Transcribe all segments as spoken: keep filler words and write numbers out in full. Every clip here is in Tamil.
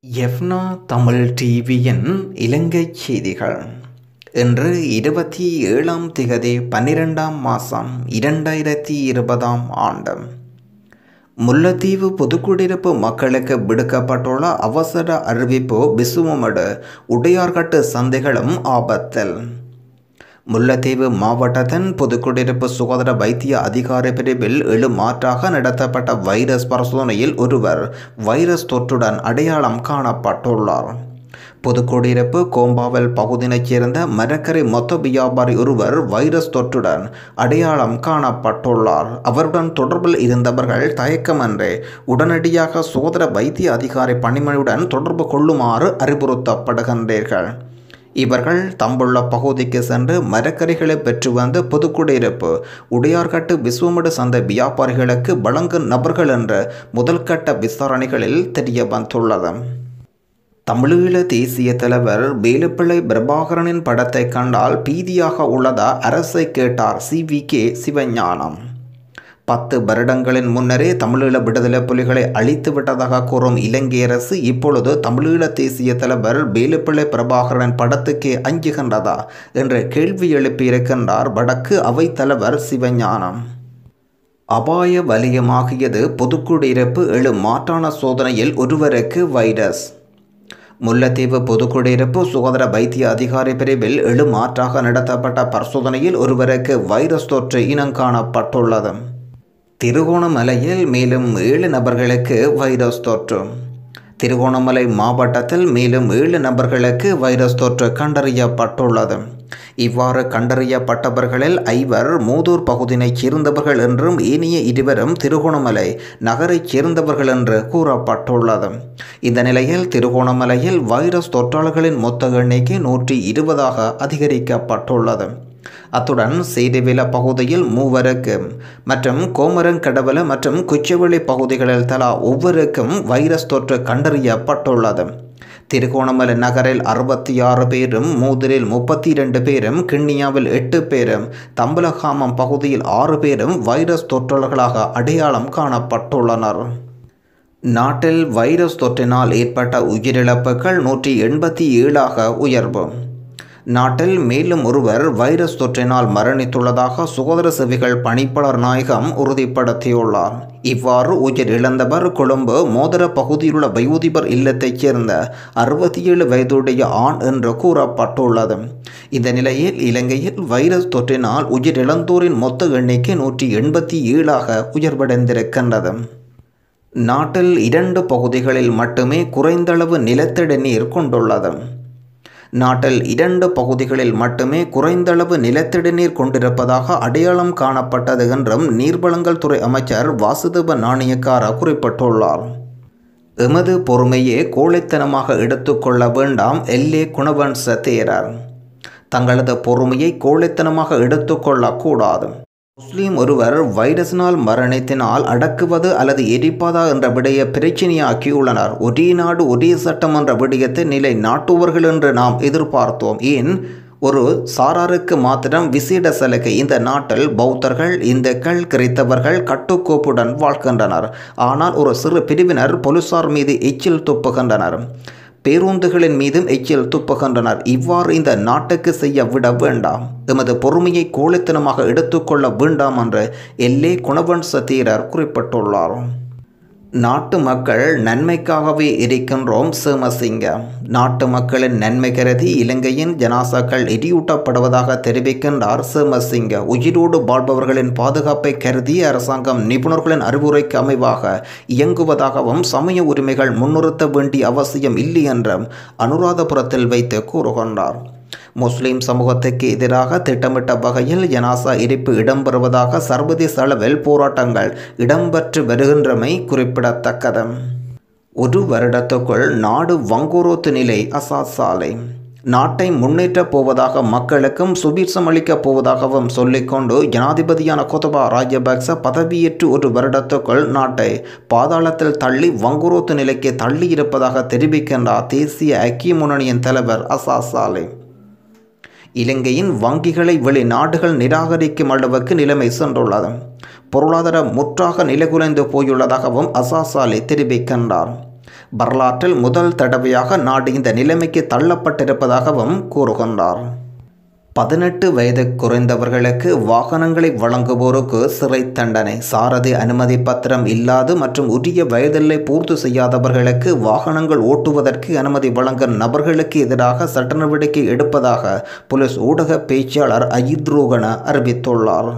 எஃப்னா தமிழ் டிவியின் இலங்கைச் செய்திகள். இன்று இருபத்தி ஏழாம் திகதி பன்னிரெண்டாம் மாதம் இரண்டாயிரத்தி இருபதாம் ஆண்டு. முல்லைத்தீவு பொதுக்குடியிருப்பு மக்களுக்கு விடுக்கப்பட்டுள்ள அவசர அறிவிப்பு. பிசுவமடு உடையார்கட்டு சந்தைகளும் ஆபத்தில். முல்லைத்தீவு மாவட்டத்தின் பொதுக்குடியிருப்பு சுகாதார வைத்திய அதிகாரி பிரிவில் ஏழு மாற்றாக நடத்தப்பட்ட வைரஸ் பரிசோதனையில் ஒருவர் வைரஸ் தொற்றுடன் அடையாளம் காணப்பட்டுள்ளார். பொதுக்குடியிருப்பு கோம்பாவல் பகுதியைச் சேர்ந்த மரக்கரை மொத்த வியாபாரி ஒருவர் வைரஸ் தொற்றுடன் அடையாளம் காணப்பட்டுள்ளார். அவருடன் தொடர்பில் இருந்தவர்கள் தயக்கமின்றி உடனடியாக சுகாதார வைத்திய அதிகாரி பணிமனையுடன் தொடர்பு கொள்ளுமாறு அறிவுறுத்தப்படுகின்றீர்கள். இவர்கள் தம்புள்ள பகுதிக்கு சென்று மரக்கறிகளை பெற்று வந்த பொதுக்குடியிருப்பு உடையார்கட்டு பிசுவமடு சந்தை வியாபாரிகளுக்கு வழங்கும் நபர்கள் என்ற முதல்கட்ட விசாரணைகளில் தெரிய வந்துள்ளது. தமிழீழ தேசிய தலைவர் வேலுப்பிள்ளை பிரபாகரனின் படத்தை கண்டால் பீதியாக உள்ளதா அரசை கேட்டார் சி வி கே சிவஞானம். பத்து வருடங்களின் முன்னரே தமிழீழ விடுதலை புலிகளை அழித்து விட்டதாக கூறும் இலங்கை அரசு இப்பொழுது தமிழீழ தேசிய தலைவர் வேலுப்பிள்ளை பிரபாகரன் படத்துக்கே அஞ்சுகின்றதா என்ற கேள்வி எழுப்பியிருக்கின்றார் வடக்கு அவைத் தலைவர் சிவஞானம். அபாய வலயமாகியது பொதுக்குடியிருப்பு ஏழு மாற்றான சோதனையில் ஒருவருக்கு வைரஸ். முல்லைத்தீவு பொதுக்குடியிருப்பு சுகாதார வைத்திய அதிகாரி பிரிவில் ஏழு மாற்றாக நடத்தப்பட்ட பரிசோதனையில் ஒருவருக்கு வைரஸ் தொற்று இனங்காணப்பட்டுள்ளது. திருகோணமலையில் மேலும் ஏழு நபர்களுக்கு வைரஸ் தொற்று. திருகோணமலை மாவட்டத்தில் மேலும் ஏழு நபர்களுக்கு வைரஸ் தொற்று கண்டறியப்பட்டுள்ளது. இவ்வாறு கண்டறியப்பட்டவர்களில் ஐவர் மூதூர் பகுதியைச் சேர்ந்தவர்கள் என்றும் ஏனைய இருவரும் திருகோணமலை நகரைச் சேர்ந்தவர்கள் என்று கூறப்பட்டுள்ளது. இந்த நிலையில் திருகோணமலையில் வைரஸ் தொற்றாளர்களின் மொத்த எண்ணிக்கை நூற்றி இருபதாக அதிகரிக்கப்பட்டுள்ளது. அத்துடன் சேதுவில பகுதியில் மூவருக்கு மற்றும் கோமரங்கடவல மற்றும் குச்சவெளி பகுதிகளில் தலா ஒவ்வொருக்கும் வைரஸ் தொற்று கண்டறியப்பட்டுள்ளது. திருகோணமலை நகரில் அறுபத்தி ஆறு பேரும், மூதூரில் முப்பத்தி இரண்டு பேரும், கிண்ணியாவில் எட்டு பேரும், தம்பலகாமம் பகுதியில் ஆறு பேரும் வைரஸ் தொற்றாளர்களாக அடையாளம் காணப்பட்டுள்ளனர். நாட்டில் வைரஸ் தொற்றினால் ஏற்பட்ட உயிரிழப்புகள் நூற்றி எண்பத்தி ஏழாக உயர்வு. நாட்டில் மேலும் ஒருவர் வைரஸ் தொற்றினால் மரணித்துள்ளதாக சுகாதார சேவைகள் பணிப்பாளர் நாயகம் உறுதிப்படுத்தியுள்ளார். இவ்வாறு உயிர் இழந்தவர் கொழும்பு மோதர பகுதியிலுள்ள வயோதிபர் இல்லத்தைச் சேர்ந்த அறுபத்தி ஏழு வயதுடைய ஆண் என்று கூறப்பட்டுள்ளது. இந்த நிலையில் இலங்கையில் வைரஸ் தொற்றினால் உயிரிழந்தோரின் மொத்த எண்ணிக்கை நூற்றி எண்பத்தி ஏழாக உயர்வடைந்திருக்கின்றது. நாட்டில் இரண்டு பகுதிகளில் மட்டுமே குறைந்தளவு நிலத்தடி நீர் கொண்டுள்ளது. நாட்டில் இரண்டு பகுதிகளில் மட்டுமே குறைந்தளவு நிலத்தடி நீர் கொண்டிருப்பதாக அடையாளம் காணப்பட்டது என்றும் நீர்வளங்கள் துறை அமைச்சர் வாசுதேவ நாணயக்கார குறிப்பிட்டுள்ளார். எமது பொறுமையை கோழைத்தனமாக எடுத்துக்கொள்ள வேண்டாம். எல்லே குணவன்ச தேரர் தங்களது பொறுமையை கோழைத்தனமாக எடுத்துக்கொள்ளக்கூடாது. முஸ்லீம் ஒருவர் வைரஸினால் மரணித்தினால் அடக்குவது அல்லது எரிப்பதா என்ற விடய பிரச்சினையாக்கியுள்ளனர். ஒரே நாடு ஒரே சட்டம் என்ற விடயத்தை நிலை நாட்டுவர்கள் என்று நாம் எதிர்பார்த்தோம். ஏன் ஒரு சாராருக்கு மாத்திரம் விசேட சலுகை? இந்த நாட்டில் பௌத்தர்கள், இந்துக்கள், கிறித்தவர்கள் கட்டுக்கோப்புடன் வாழ்கின்றனர். ஆனால் ஒரு சிறு பிரிவினர் போலீசார் மீது எச்சில் துப்புகின்றனர், பேருந்துகளின் மீதும் எச்சில் துப்புகின்றனர். இவ்வாறு இந்த நாட்டுக்கு செய்ய விட வேண்டாம். எமது பொறுமையை கோழைத்தனமாக எடுத்துக்கொள்ள வேண்டாம் என்று எல்லே குணவன்ச தேரர் குறிப்பிட்டுள்ளார். நாட்டு மக்கள் நன்மைக்காகவே இருக்கின்றோம். சேமசிங்க நாட்டு மக்களின் நன்மை கருதி இலங்கையின் ஜனாசாக்கள் எரியூட்டப்படுவதாக தெரிவிக்கின்றார் சேமசிங்க. உயிரோடு வாழ்பவர்களின் பாதுகாப்பை கருதி அரசாங்கம் நிபுணர்களின் அறிவுரைக்கு அமைவாக இயங்குவதாகவும் சமய உரிமைகள் முன்னிறுத்த வேண்டிய அவசியம் இல்லை என்றும் அனுராதபுரத்தில் வைத்து கூறுகின்றார். முஸ்லிம் சமூகத்துக்கு எதிராக திட்டமிட்ட வகையில் ஜனாசா எரிப்பு இடம்பெறுவதாக சர்வதேச அளவில் போராட்டங்கள் இடம்பெற்று வருகின்றமை குறிப்பிடத்தக்கது. ஒரு வருடத்துக்குள் நாடு வங்குரோத்து நிலை அசாசாலை. நாட்டை முன்னேற்றப் போவதாக மக்களுக்கும் சுபீட்சம் அளிக்கப் போவதாகவும் சொல்லிக்கொண்டு ஜனாதிபதியான கோத்தபா ராஜபக்ச பதவியேற்று ஒரு வருடத்துக்குள் நாட்டை பாதாளத்தில் தள்ளி வங்குரோத்து நிலைக்கு தள்ளியிருப்பதாக தெரிவிக்கின்றார் தேசிய ஐக்கிய முன்னணியின் தலைவர் அசாசாலை. இலங்கையின் வங்கிகளை வெளிநாடுகள் நிராகரிக்கும் அளவுக்கு நிலைமை சென்றுள்ளது. பொருளாதார முற்றாக நிலைகுலைந்து போயுள்ளதாகவும் அசாசாலே தெரிவிக்கின்றார். வரலாற்றில் முதல் தடவையாக நாடு இந்த நிலைமைக்கு தள்ளப்பட்டிருப்பதாகவும் கூறுகின்றார். பதினெட்டு வயது குறைந்தவர்களுக்கு வாகனங்களை வழங்குவோருக்கு சிறை தண்டனை. சாரதி அனுமதி பத்திரம் இல்லாது மற்றும் உரிய வயதில்லை பூர்த்தி செய்யாதவர்களுக்கு வாகனங்கள் ஓட்டுவதற்கு அனுமதி வழங்கும் நபர்களுக்கு எதிராக சட்ட நடவடிக்கை எடுப்பதாக போலீஸ் ஊடக பேச்சாளர் அஜித் ரோகன அறிவித்துள்ளார்.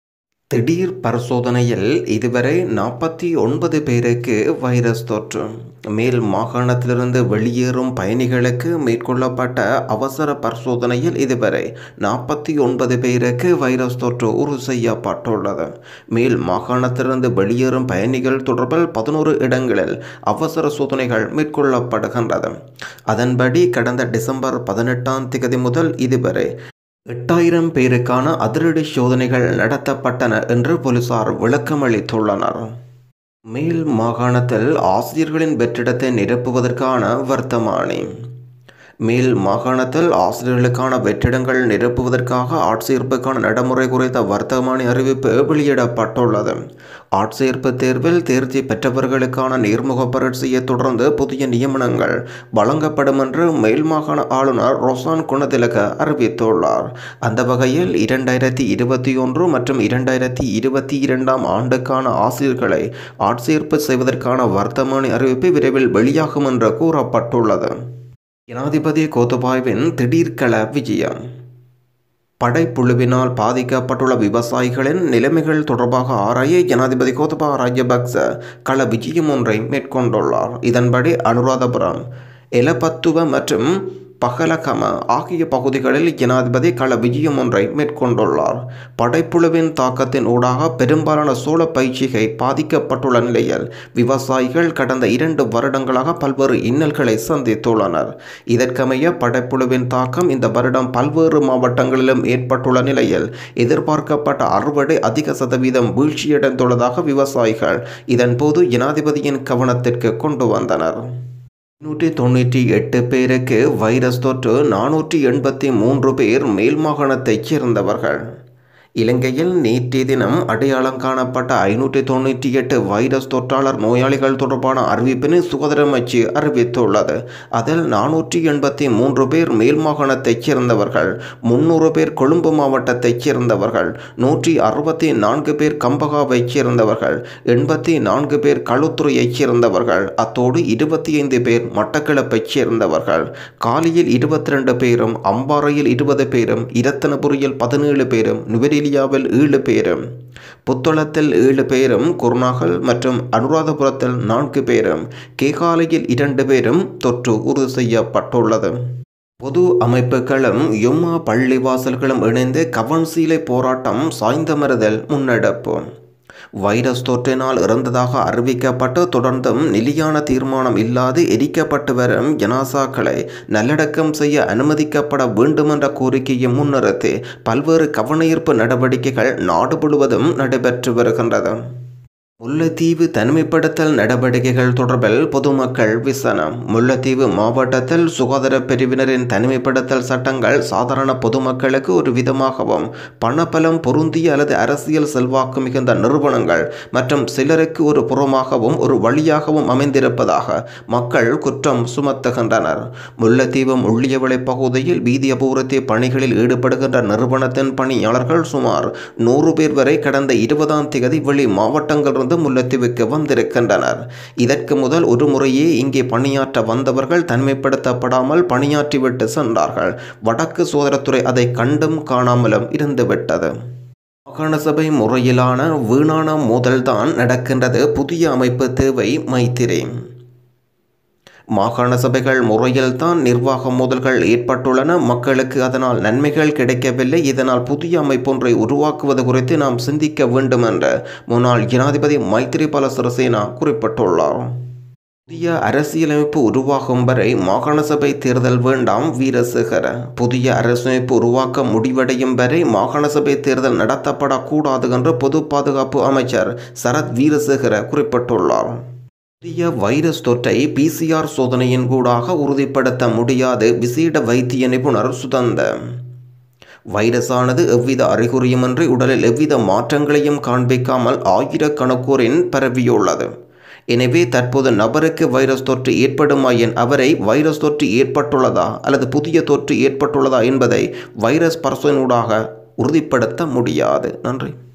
திடீர் பரிசோதனையில் இதுவரை நாற்பத்தி ஒன்பது பேருக்கு வைரஸ் தொற்று. மேல் மாகாணத்திலிருந்து வெளியேறும் பயணிகளுக்கு மேற்கொள்ளப்பட்ட அவசர பரிசோதனையில் இதுவரை நாற்பத்தி ஒன்பது பேருக்கு வைரஸ் தொற்று உறுதி செய்யப்பட்டுள்ளது. மேல் மாகாணத்திலிருந்து வெளியேறும் பயணிகள் தொடர்பில் பதினோரு இடங்களில் அவசர சோதனைகள் மேற்கொள்ளப்படுகின்றது. அதன்படி கடந்த டிசம்பர் பதினெட்டாம் தேதி முதல் இதுவரை எட்டாயிரம் பேருக்கான அதிரடி சோதனைகள் நடத்தப்பட்டன என்று போலீசார் விளக்கமளித்துள்ளனர். மேல் மாகாணத்தில் ஆசிரியர்களின் வெற்றிடத்தை நிரப்புவதற்கான வர்த்தமானி. மேல் மாகாணத்தில் ஆசிரியர்களுக்கான வெற்றிடங்கள் நிரப்புவதற்காக ஆட்சேர்ப்புக்கான நடைமுறை குறித்த வர்த்தமானி அறிவிப்பு வெளியிடப்பட்டுள்ளது. ஆட்சேர்ப்பு தேர்வில் தேர்ச்சி பெற்றவர்களுக்கான நேர்முக பரீட்சையை தொடர்ந்து புதிய நியமனங்கள் வழங்கப்படும் என்று மேல் மாகாண ஆளுநர் ரொசான் குணதிலக அறிவித்துள்ளார். அந்த வகையில் இரண்டாயிரத்தி இருபத்தி ஒன்று மற்றும் இரண்டாயிரத்தி இருபத்தி இரண்டாம் ஆண்டுக்கான ஆசிரியர்களை ஆட்சேர்ப்பு செய்வதற்கான வர்த்தமானி அறிவிப்பு விரைவில் வெளியாகும் என்று கூறப்பட்டுள்ளது. ஜனாதிபதி கோத்தபாயவின் திடீர்கள விஜயம். படைப்புழுவினால் பாதிக்கப்பட்டுள்ள விவசாயிகளின் நிலைமைகள் தொடர்பாக ஆராய ஜனாதிபதி கோத்தபாய ராஜபக்ச கள விஜயம் ஒன்றை மேற்கொண்டுள்ளார். இதன்படி அனுராதபுரம், எலபத்துவ மற்றும் பகலகம ஆகிய பகுதிகளில் ஜனாதிபதி கள விஜயம் ஒன்றை மேற்கொண்டுள்ளார். படைப்புழுவின் தாக்கத்தின் ஊடாக பெரும்பாலான சோள பயிற்சிகை பாதிக்கப்பட்டுள்ள நிலையில் விவசாயிகள் கடந்த இரண்டு வருடங்களாக பல்வேறு இன்னல்களை சந்தித்துள்ளனர். இதற்கமைய படைப்புழுவின் தாக்கம் இந்த வருடம் பல்வேறு மாவட்டங்களிலும் ஏற்பட்டுள்ள நிலையில் எதிர்பார்க்கப்பட்ட அறுவடை அதிக சதவீதம் வீழ்ச்சியடைந்துள்ளதாக விவசாயிகள் இதன்போது ஜனாதிபதியின் கவனத்திற்கு கொண்டு வந்தனர். நூற்றி தொண்ணூற்றி எட்டு பேருக்கு வைரஸ் தொற்று. நானூற்றி எண்பத்தி மூன்று பேர் மேல் மாகாணத்தைச் சேர்ந்தவர்கள். இலங்கையில் நேற்றைய தினம் அடையாளம் காணப்பட்ட ஐநூற்றி தொண்ணூற்றி எட்டு வைரஸ் தொற்றாளர் நோயாளிகள் தொடர்பான அறிவிப்பினை சுகாதார அமைச்சு அறிவித்துள்ளது. அதில் நானூற்றி எண்பத்தி மூன்று பேர் மேல் மாகாணத்தைச் சேர்ந்தவர்கள், முன்னூறு பேர் கொழும்பு மாவட்டத்தைச் சேர்ந்தவர்கள், நூற்றி அறுபத்தி நான்கு பேர் கம்பகாவைச் சேர்ந்தவர்கள், எண்பத்தி நான்கு பேர் களுத்துறையைச் சேர்ந்தவர்கள், அத்தோடு இருபத்தி ஐந்து பேர் மட்டக்களப்பைச் சேர்ந்தவர்கள். காலியில் இருபத்தி ரெண்டு பேரும், அம்பாறையில் இருபது பேரும், இரத்தனபுரியில் பதினேழு பேரும், நுவரெலியாவில் ஏழு பேரும், புத்தளத்தில் ஏழு பேரும், குருநாகல் மற்றும் அனுராதபுரத்தில் நான்கு பேரும், கேகாலையில் இரண்டு பேரும் தொற்று உறுதி செய்யப்பட்டுள்ளது. பொது அமைப்புகளும் யும்மா பள்ளிவாசல்களும் இணைந்து கவன்சீலை போராட்டம் சாய்ந்தமறுதல் முன்னெடுப்பு. வைரஸ் தொற்றினால் இறந்ததாக அறிவிக்கப்பட்டு தொடர்ந்தும் நிலையான தீர்மானம் இல்லாது எரிக்கப்பட்டு வரும் ஜனாசாக்களை நல்லடக்கம் செய்ய அனுமதிக்கப்பட வேண்டும் என்ற கோரிக்கையை முன்னிறுத்தி பல்வேறு கவனஈர்ப்பு நடவடிக்கைகள் நாடு முழுவதும் நடைபெற்று வருகின்றது. முல்லைத்தீவு தனிமைப்படுத்தல் நடவடிக்கைகள் தொடர்பில் பொதுமக்கள் விசனம். முல்லைத்தீவு மாவட்டத்தில் சுகாதார பிரிவினரின் தனிமைப்படுத்தல் சட்டங்கள் சாதாரண பொதுமக்களுக்கு ஒரு விதமாகவும் பணபலம் பொருந்திய அல்லது அரசியல் செல்வாக்கு மிகுந்த நிறுவனங்கள் மற்றும் சிலருக்கு ஒரு புறமாகவும் ஒரு வழியாகவும் அமைந்திருப்பதாக மக்கள் குற்றம் சுமத்துகின்றனர். முல்லைத்தீவு உள்ளியவளை பகுதியில் வீதி அபிவிருத்தி பணிகளில் ஈடுபடுகின்ற நிறுவனத்தின் பணியாளர்கள் சுமார் நூறு பேர் வரை கடந்த இருபதாம் தேதி வெளி மாவட்டங்கள் முல்லைத்தீவுக்கு வந்திருக்கின்றனர். இதற்கு முதல் ஒரு முறையே இங்கே பணியாற்ற வந்தவர்கள் தனிமைப்படுத்தப்படாமல் பணியாற்றிவிட்டு சென்றார்கள். வடக்கு சோதரத்துறை அதை கண்டும் காணாமலும் இருந்துவிட்டது. மாகாண சபை முறையிலான வீணான மோதல்தான் நடக்கின்றது. புதிய அமைப்பு தேவை. மைத்திரி. மாகாண சபைகள் முறையில்தான் நிர்வாக மோதல்கள் ஏற்பட்டுள்ளன. மக்களுக்கு அதனால் நன்மைகள் கிடைக்கவில்லை. இதனால் புதிய அமைப்பொன்றை உருவாக்குவது குறித்து நாம் சிந்திக்க வேண்டும் என்று முன்னாள் ஜனாதிபதி மைத்திரிபால சிறிசேனா குறிப்பிட்டுள்ளார். புதிய அரசியலமைப்பு உருவாகும் வரை மாகாண சபை தேர்தல் வேண்டாம். வீரசேகர. புதிய அரசமைப்பு உருவாக்க முடிவடையும் வரை மாகாண சபை தேர்தல் நடத்தப்படக்கூடாது என்று பொது பாதுகாப்பு அமைச்சர் சரத் வீரசேகர குறிப்பிட்டுள்ளார். புதிய வைரஸ் தொற்றை பிசிஆர் சோதனையின் கூடாக உறுதிப்படுத்த முடியாது. விசேட வைத்திய நிபுணர் சுதந்த. வைரஸானது எவ்வித அறிகுறியுமின்றி உடலில் எவ்வித மாற்றங்களையும் காண்பிக்காமல் ஆயிரக்கணக்கோரின் பரவியுள்ளது. எனவே தற்போது நபருக்கு வைரஸ் தொற்று ஏற்படுமாயின் அவரை வைரஸ் தொற்று ஏற்பட்டுள்ளதா அல்லது புதிய தொற்று ஏற்பட்டுள்ளதா என்பதை வைரஸ் பரிசோதனையூடாக உறுதிப்படுத்த முடியாது. நன்றி.